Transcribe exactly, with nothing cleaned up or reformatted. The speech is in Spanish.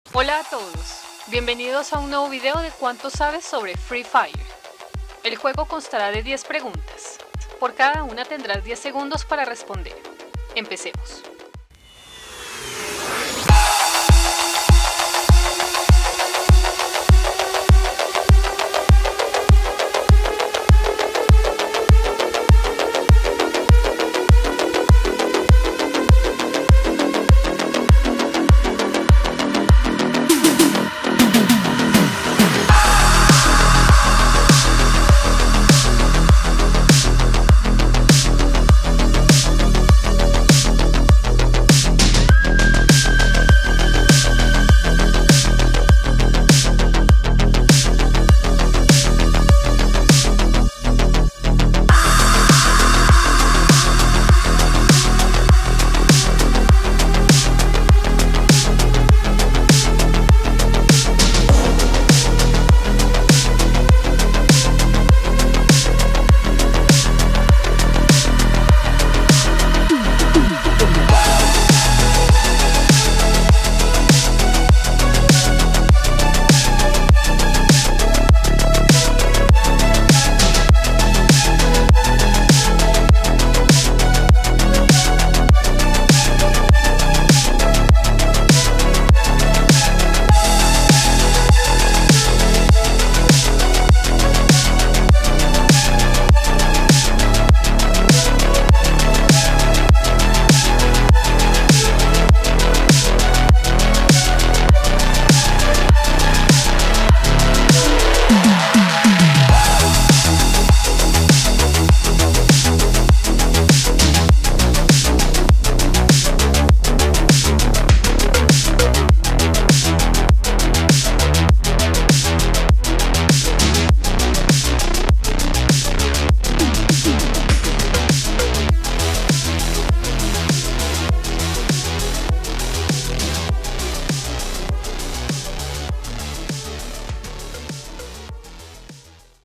Hola a todos, bienvenidos a un nuevo video de cuánto sabes sobre Free Fire. El juego constará de diez preguntas, por cada una tendrás diez segundos para responder. Empecemos.